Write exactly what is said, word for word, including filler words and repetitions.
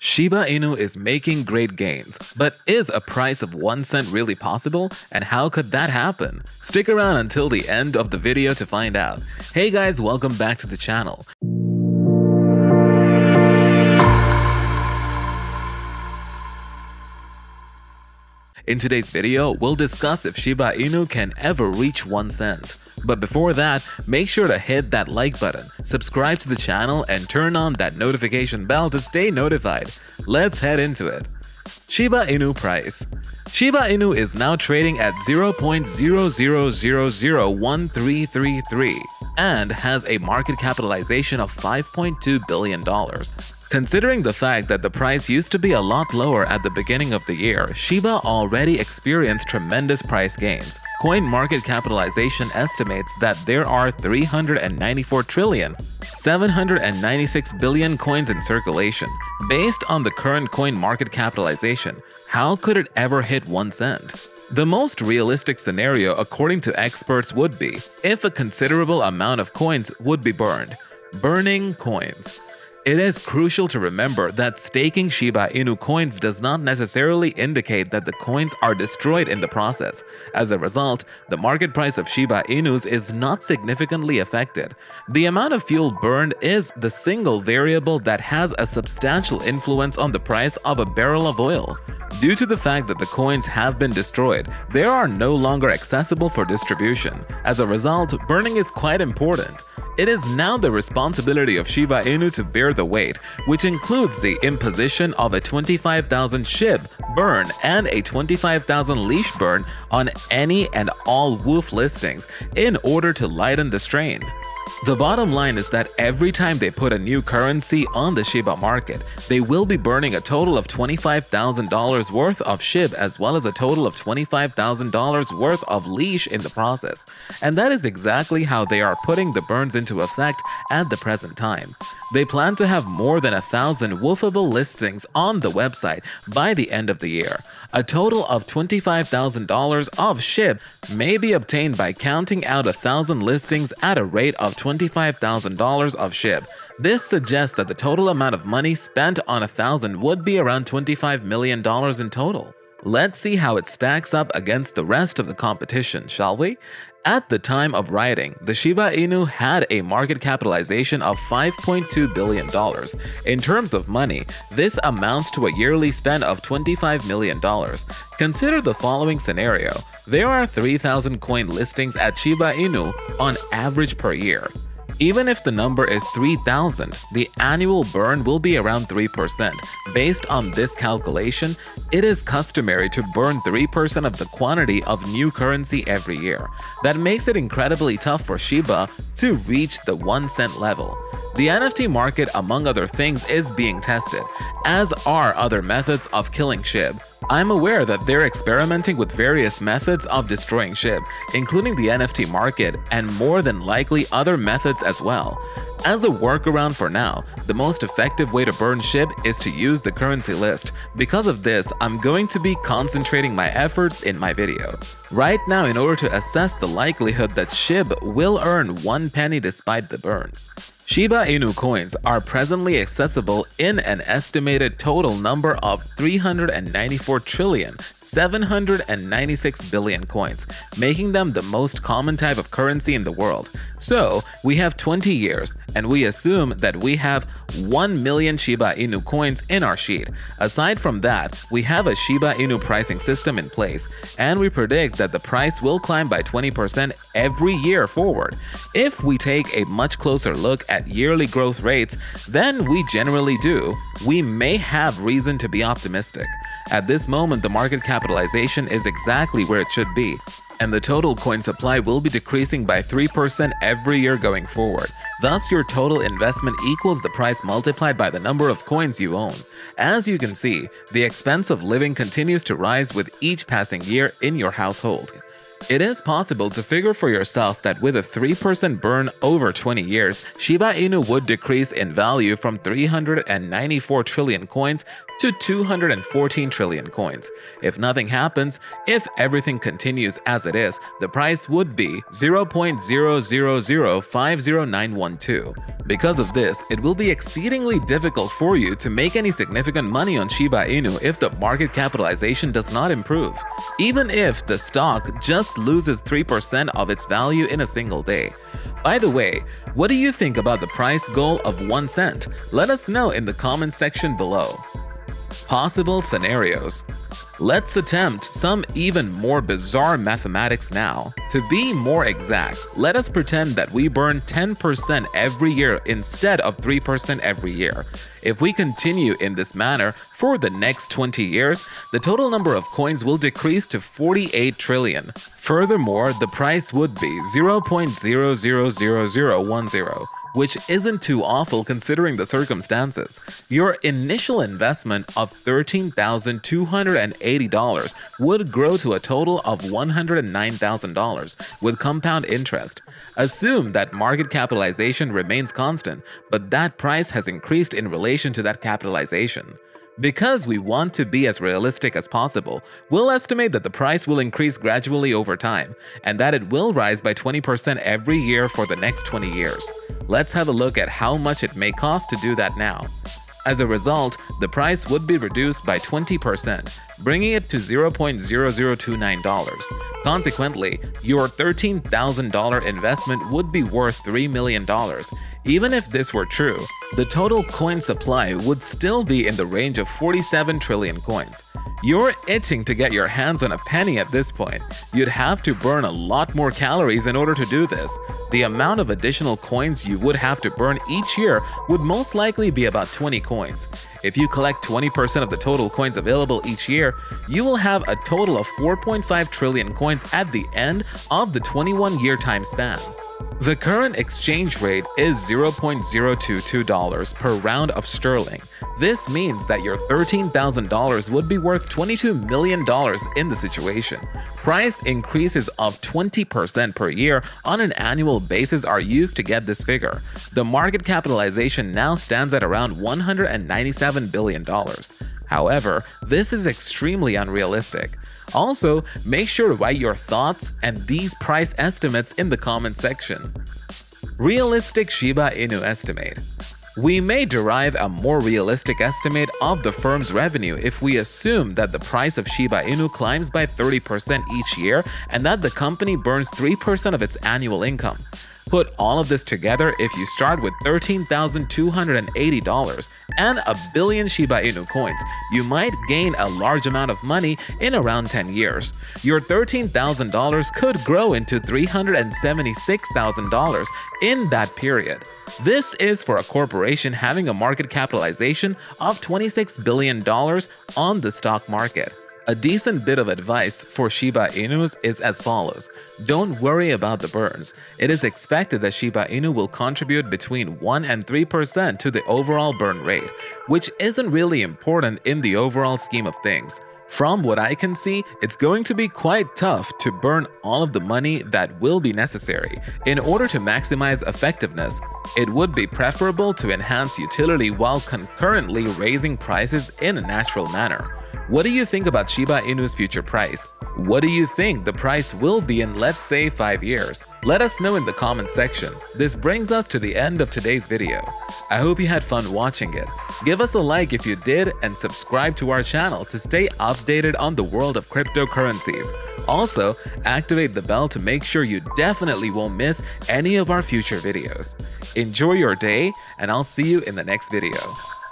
Shiba Inu is making great gains, but is a price of one cent really possible? And how could that happen? Stick around until the end of the video to find out. Hey guys, welcome back to the channel. In today's video, we'll discuss if Shiba Inu can ever reach one cent. But before that, make sure to hit that like button, subscribe to the channel, and turn on that notification bell to stay notified. Let's head into it. Shiba Inu price. Shiba Inu is now trading at zero point zero zero zero zero one three three three and has a market capitalization of five point two billion dollars. Considering the fact that the price used to be a lot lower at the beginning of the year, Shiba already experienced tremendous price gains. Coin market capitalization estimates that there are three hundred ninety-four trillion, seven hundred ninety-six billion coins in circulation. Based on the current coin market capitalization, how could it ever hit one cent? The most realistic scenario according to experts would be if a considerable amount of coins would be burned. Burning coins. It is crucial to remember that staking Shiba Inu coins does not necessarily indicate that the coins are destroyed in the process. As a result, the market price of Shiba Inus is not significantly affected. The amount of fuel burned is the single variable that has a substantial influence on the price of a barrel of oil. Due to the fact that the coins have been destroyed, they are no longer accessible for distribution. As a result, burning is quite important. It is now the responsibility of Shiba Inu to bear the weight, which includes the imposition of a twenty-five thousand S H I B burn and a twenty-five thousand leash burn on any and all W O O F listings in order to lighten the strain. The bottom line is that every time they put a new currency on the Shiba market, they will be burning a total of twenty-five thousand dollars worth of S H I B as well as a total of twenty-five thousand dollars worth of leash in the process. And that is exactly how they are putting the burns into effect at the present time. They plan to have more than a thousand woofable listings on the website by the end of the year. A total of twenty-five thousand dollars of S H I B may be obtained by counting out a thousand listings at a rate of twenty-five thousand dollars of S H I B. This suggests that the total amount of money spent on a thousand would be around twenty-five million dollars in total. Let's see how it stacks up against the rest of the competition, shall we? At the time of writing, the Shiba Inu had a market capitalization of five point two billion dollars. In terms of money, this amounts to a yearly spend of twenty-five million dollars. Consider the following scenario. There are three thousand coin listings at Shiba Inu on average per year. Even if the number is three thousand, the annual burn will be around three percent. Based on this calculation, it is customary to burn three percent of the quantity of new currency every year. That makes it incredibly tough for Shiba to reach the one cent level. The N F T market, among other things, is being tested, as are other methods of killing S H I B. I'm aware that they're experimenting with various methods of destroying S H I B, including the N F T market and more than likely other methods as well. As a workaround for now, the most effective way to burn S H I B is to use the currency list. Because of this, I'm going to be concentrating my efforts in my video. Right now, in order to assess the likelihood that S H I B will earn one penny despite the burns. Shiba Inu coins are presently accessible in an estimated total number of three hundred ninety-four trillion, seven hundred ninety-six billion coins, making them the most common type of currency in the world. So, we have twenty years, and we assume that we have one million Shiba Inu coins in our sheet. Aside from that, we have a Shiba Inu pricing system in place, and we predict that the price will climb by twenty percent every year forward. If we take a much closer look at At yearly growth rates than we generally do, we may have reason to be optimistic. At this moment, the market capitalization is exactly where it should be, and the total coin supply will be decreasing by three percent every year going forward. Thus, your total investment equals the price multiplied by the number of coins you own. As you can see, the expense of living continues to rise with each passing year in your household. It is possible to figure for yourself that with a three percent burn over twenty years, Shiba Inu would decrease in value from three hundred ninety-four trillion coins to two hundred fourteen trillion coins. If nothing happens, if everything continues as it is, the price would be zero point zero zero zero five zero nine one two. Because of this, it will be exceedingly difficult for you to make any significant money on Shiba Inu if the market capitalization does not improve, even if the stock just loses three percent of its value in a single day. By the way, what do you think about the price goal of one cent? Let us know in the comment section below. Possible scenarios. Let's attempt some even more bizarre mathematics now. To be more exact, let us pretend that we burn ten percent every year instead of three percent every year. If we continue in this manner for the next twenty years, the total number of coins will decrease to forty-eight trillion. Furthermore, the price would be zero point zero zero zero zero one zero. Which isn't too awful considering the circumstances. Your initial investment of thirteen thousand two hundred eighty dollars would grow to a total of one hundred nine thousand dollars with compound interest. Assume that market capitalization remains constant, but that price has increased in relation to that capitalization. Because we want to be as realistic as possible, we'll estimate that the price will increase gradually over time, and that it will rise by twenty percent every year for the next twenty years. Let's have a look at how much it may cost to do that now. As a result, the price would be reduced by twenty percent, bringing it to zero point zero zero two nine dollars. Consequently, your thirteen thousand dollar investment would be worth three million dollars. Even if this were true, the total coin supply would still be in the range of forty-seven trillion coins. You're itching to get your hands on a penny at this point. You'd have to burn a lot more calories in order to do this. The amount of additional coins you would have to burn each year would most likely be about twenty coins. If you collect twenty percent of the total coins available each year, you will have a total of four point five trillion coins at the end of the twenty-one year time span. The current exchange rate is zero point zero two two dollars per round of sterling. This means that your thirteen thousand dollars would be worth twenty-two million dollars in the situation. Price increases of twenty percent per year on an annual basis are used to get this figure. The market capitalization now stands at around one hundred ninety-seven billion dollars. However, this is extremely unrealistic. Also, make sure to write your thoughts and these price estimates in the comment section. Realistic Shiba Inu estimate. We may derive a more realistic estimate of the firm's revenue if we assume that the price of Shiba Inu climbs by thirty percent each year and that the company burns three percent of its annual income. Put all of this together if you start with thirteen thousand two hundred eighty dollars and a billion Shiba Inu coins, you might gain a large amount of money in around ten years. Your thirteen thousand dollars could grow into three hundred seventy-six thousand dollars in that period. This is for a corporation having a market capitalization of twenty-six billion dollars on the stock market. A decent bit of advice for Shiba Inus is as follows. Don't worry about the burns. It is expected that Shiba Inu will contribute between one and three percent to the overall burn rate, which isn't really important in the overall scheme of things. From what I can see, it's going to be quite tough to burn all of the money that will be necessary. In order to maximize effectiveness, it would be preferable to enhance utility while concurrently raising prices in a natural manner. What do you think about Shiba Inu's future price? What do you think the price will be in, let's say, five years? Let us know in the comment section. This brings us to the end of today's video. I hope you had fun watching it. Give us a like if you did and subscribe to our channel to stay updated on the world of cryptocurrencies. Also, activate the bell to make sure you definitely won't miss any of our future videos. Enjoy your day, and I'll see you in the next video.